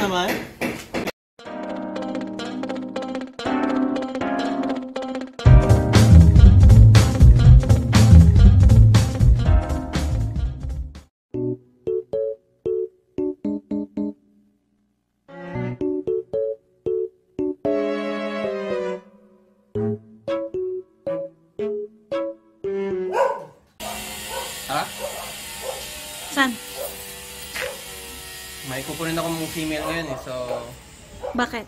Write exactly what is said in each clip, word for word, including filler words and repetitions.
naman. Ha? Saan? May kukunin ako mong female ngayon eh, so... Bakit?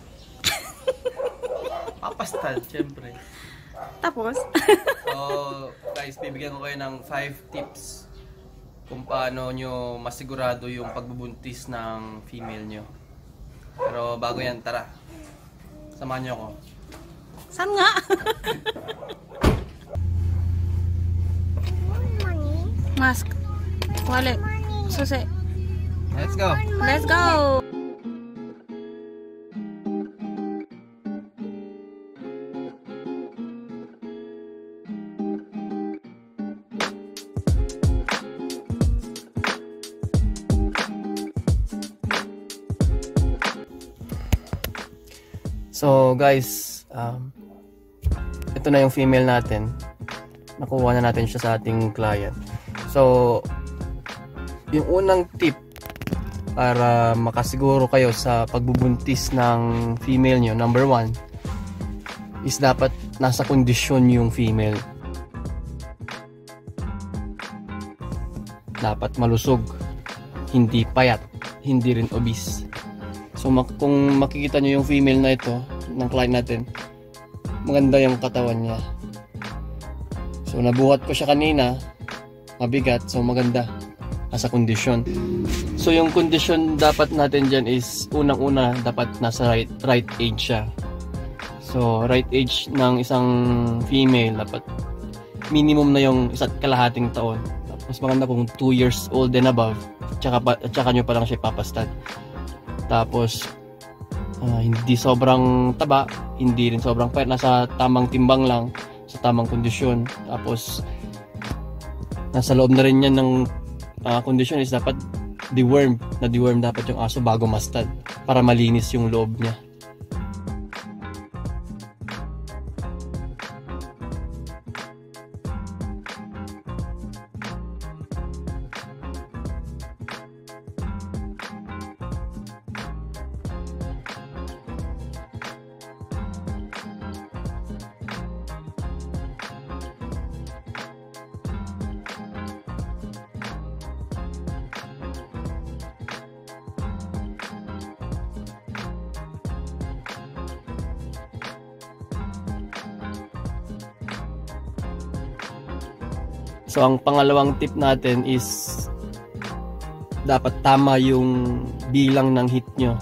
Papastad, syempre. Tapos? So, guys, bibigyan ko kayo ng five tips kung paano nyo masigurado yung pagbubuntis ng female nyo. Pero bago yan, tara. Samahan nyo ako. Saan nga? Mask. Wallet. Susi. Let's go! Let's go! So guys, um, ito na yung female natin. Nakuha na natin siya sa ating client. So, yung unang tip para makasiguro kayo sa pagbubuntis ng female nyo, number one, is dapat nasa kondisyon yung female. Dapat malusog, hindi payat, hindi rin obese. So mak kung makikita nyo yung female na ito ng client natin, maganda yung katawan niya. So nabuhat ko siya kanina, mabigat, so maganda nasa kondisyon. So yung kondisyon dapat natin dyan is unang-una dapat nasa right, right age siya. So right age ng isang female dapat minimum na yung isa't kalahating taon. Tapos maganda kung two years old and above, tsaka, pa, tsaka nyo pa lang siya papastad. Tapos uh, hindi sobrang taba, hindi rin sobrang payat, nasa tamang timbang lang, sa tamang kondisyon. Tapos nasa loob na rin yan ng uh, kondisyon is dapat deworm, na deworm dapat yung aso bago mastad para malinis yung loob niya. So ang pangalawang tip natin is dapat tama yung bilang ng hit nyo.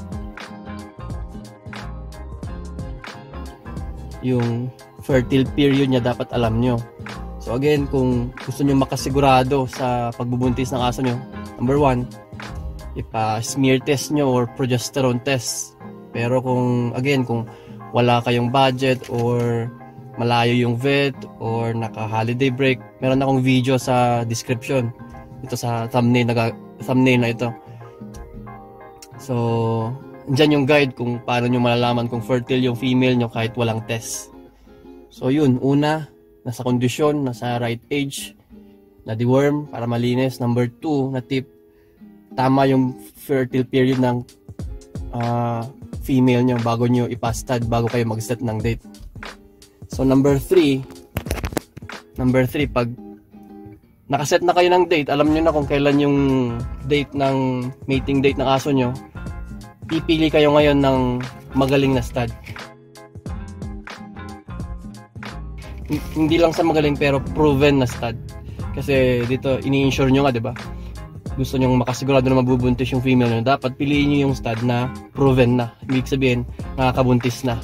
Yung fertile period niya dapat alam nyo. So again, kung gusto nyo makasigurado sa pagbubuntis ng aso nyo, number one, ipa-smear test nyo or progesterone test. Pero kung again, kung wala kayong budget or malayo yung vet or naka-holiday break, meron akong video sa description. Ito sa thumbnail na, thumbnail na ito. So, andyan yung guide kung paano nyo malalaman kung fertile yung female nyo kahit walang test. So yun, una, nasa kondisyon, nasa right age, na deworm para malinis. Number two na tip, tama yung fertile period ng uh, female nyo bago nyo ipastad, bago kayo mag-set ng date. So number three, number three, pag nakaset na kayo ng date, alam nyo na kung kailan yung date ng mating date ng aso nyo, pipili kayo ngayon ng magaling na stud. Hindi lang sa magaling pero proven na stud. Kasi dito ini-insure nyo nga, diba? Gusto nyo makasigurado na mabubuntis yung female nyo, dapat piliin nyo yung stud na proven na. Ibig sabihin, nakakabuntis na.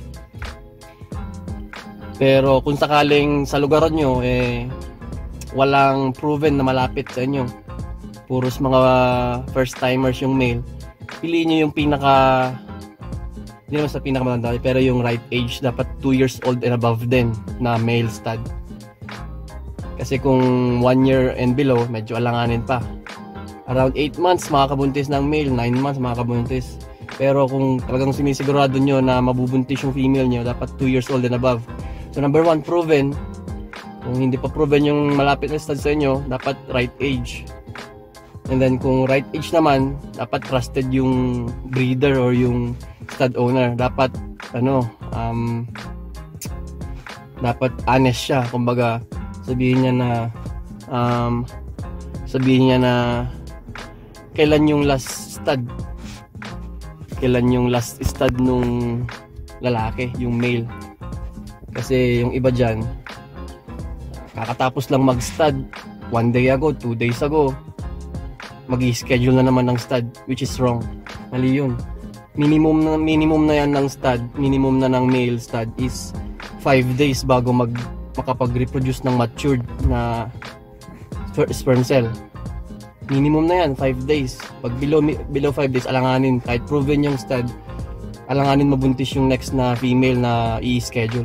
Pero kung sakaling sa lugar nyo, eh, walang proven na malapit sa inyo, puros mga first timers yung male, piliin nyo yung pinaka, hindi naman sa pinakamatanda, pero yung right age, dapat two years old and above din na male stud. Kasi kung one year and below, medyo alanganin pa. Around eight months makakabuntis ng male, nine months makakabuntis. Pero kung talagang sinisigurado nyo na mabubuntis yung female nyo, dapat two years old and above. So number one, proven. Kung hindi pa proven yung malapit na stud sa inyo, dapat right age. And then kung right age naman, dapat trusted yung breeder or yung stud owner. Dapat ano, um, dapat honest siya. Kumbaga, sabihin niya na um, sabihin niya na kailan yung last stud, kailan yung last stud nung lalaki, yung male. Kasi yung iba dyan, kakatapos lang mag-stud one day ago, two days ago, mag-i-schedule na naman ng stud, which is wrong. Mali yun. Minimum na, minimum na yan ng stud, minimum na ng male stud is five days bago mag makapag-reproduce ng matured na sperm cell. Minimum na yan, five days. Pag below below five days, alanganin. Kahit proven yung stud, alanganin mabuntis yung next na female na i-schedule.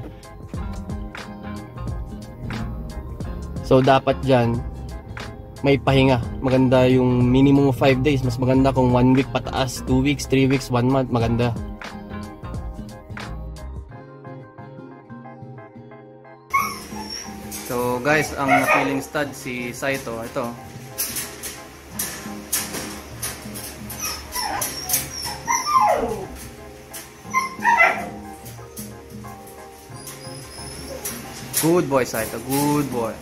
So, dapat dyan, may pahinga. Maganda yung minimum of five days. Mas maganda kung one week pataas, two weeks, three weeks, one month. Maganda. So, guys, ang napiling stud si Saito. Ito. Good boy, Saito. Good boy.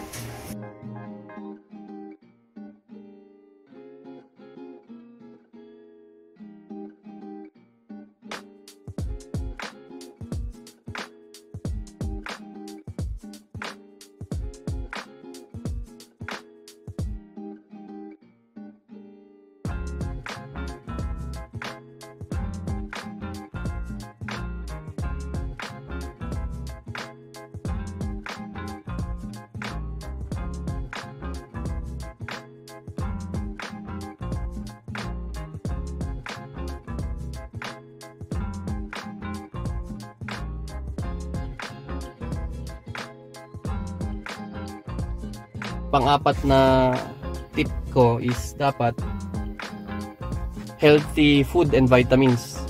Pang-apat na tip ko is dapat healthy food and vitamins.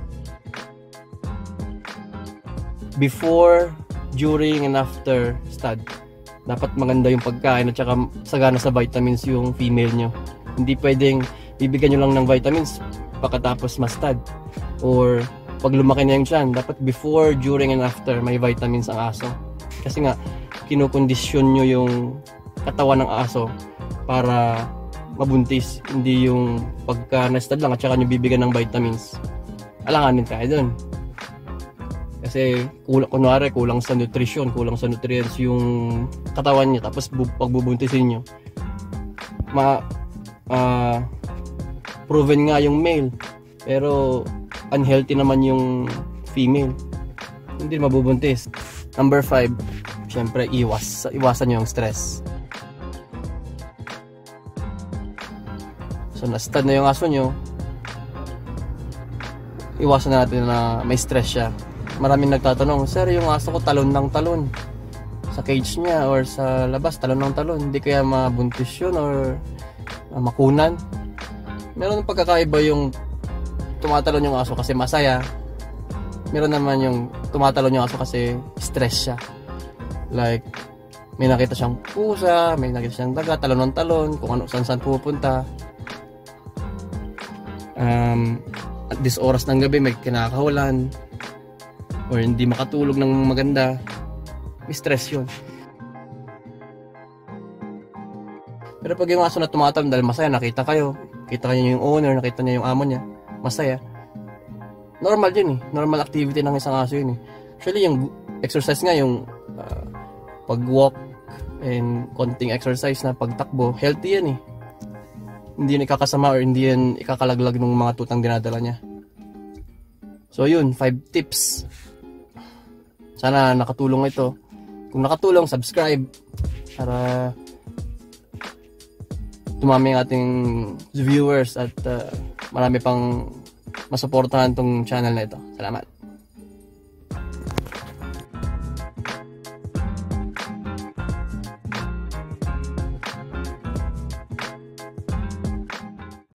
Before, during, and after stud, dapat maganda yung pagkain at saka sagana sa vitamins yung female nyo. Hindi pwedeng bibigyan nyo lang ng vitamins pagkatapos ma-stud. Or pag lumaki na yung tiyan, dapat before, during, and after may vitamins ang aso. Kasi nga, kinukondisyon nyo yung katawan ng aso para mabuntis, hindi yung pagka na-stud lang at saka nyo bibigyan ng vitamins. Alanganin tayo dun. Kasi kulang, kunwari kulang sa nutrition, kulang sa nutrients yung katawan niya, tapos bu pagbubuntisin nyo, ma uh, proven nga yung male pero unhealthy naman yung female, hindi mabubuntis. Number five, syempre iwas, iwasan nyo yung stress. So na-stud na yung aso nyo, iwasan natin na may stress siya. Maraming nagtatanong, sir, yung aso ko talon ng talon sa cage niya or sa labas, talon ng talon, hindi kaya mabuntis yun or uh, makunan? Meron ng pagkakaiba yung tumatalon yung aso kasi masaya, meron naman yung tumatalon yung aso kasi stress siya. Like may nakita siyang pusa, may nakita siyang daga, talon ng talon, kung ano, saan saan pupunta. Um, at this oras ng gabi may kinakahulan or hindi makatulog ng maganda, may stress yun. Pero pag yung aso na tumatalon dahil masaya, nakita kayo, kita kayo yung owner, nakita niya yung amo niya, masaya, normal yun eh, normal activity ng isang aso yun eh. Actually yung exercise nga, yung uh, pag-walk and konting exercise na pagtakbo, healthy yan eh. Hindi yan ikakasama or hindi yan ikakalaglag ng mga tutang dinadala niya. So yun, five tips. Sana nakatulong ito. Kung nakatulong, subscribe para tumami ang ating viewers at uh, marami pang masuportahan tong channel na ito. Salamat.